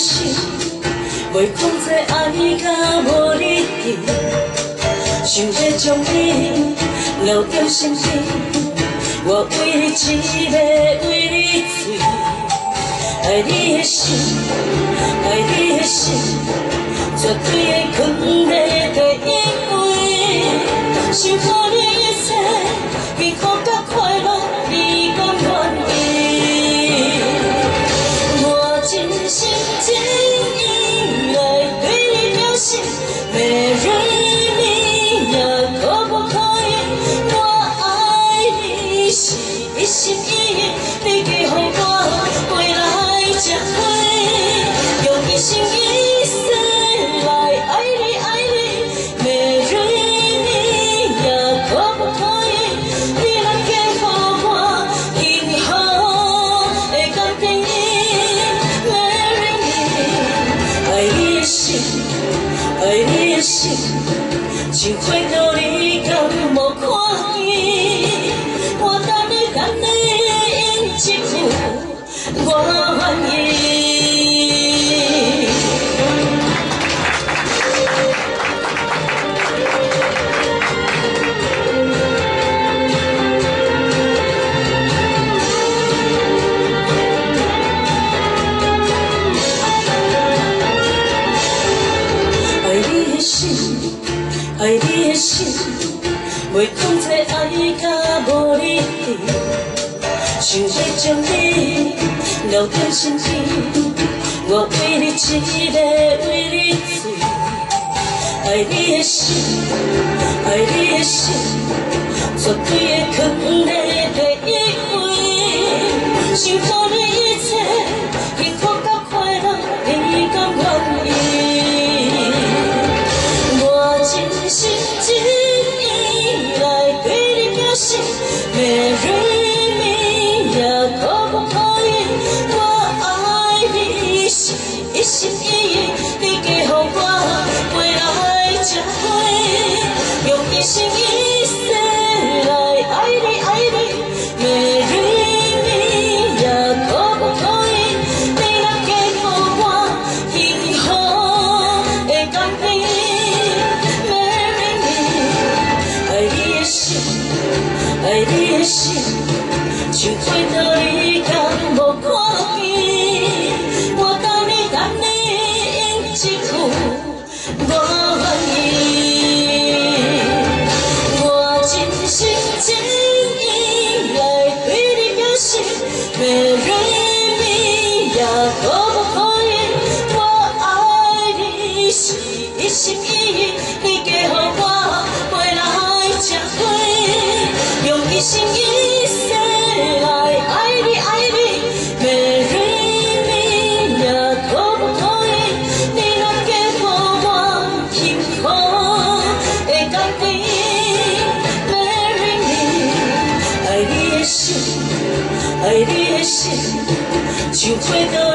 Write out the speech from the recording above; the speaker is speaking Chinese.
心，袂控制爱甲无你伫，想要将你留在身边，我为你一个为你醉，爱你的心，爱你的心，绝对会放在第一位，想予你一切幸福甲快乐，你敢愿意？我真心真意来对你表示，Marry me，也可不可以？我爱你是一心一意，你给予我未来这回，用一生一世来爱你爱你，Marry me，也可不可以？你若给予我幸福的甘甜，Marry me，爱你的心，爱你的心，像花朵你敢无看见？我等你等你应一句，我愿意。爱你的心，爱你的心，袂控制爱甲无你伫，想要将你留在身边，我为你一个为你醉，爱你的心，爱你的心，绝对会放在第一位，想予你一切幸福甲快乐，你敢愿意？我真心真意来对你表示，Marry me，也可不可以？我爱你是一心一意，你给予我未来这回，用一生一世来爱你爱你，Marry me，也可不可以？你若给予我幸福的甘甜，Marry me，爱你的心，爱你的心，像花朵你敢无看见？我等你等你应一句，我愿意。我真心真意来对你表示，Marry me，也可不可以？我爱你是一心一意，你给予我未来这回，用一生一世来爱你爱你，Marry me，也可不可以？你若给予我幸福的甘甜，Marry me，爱你的心，爱你的心，像花朵。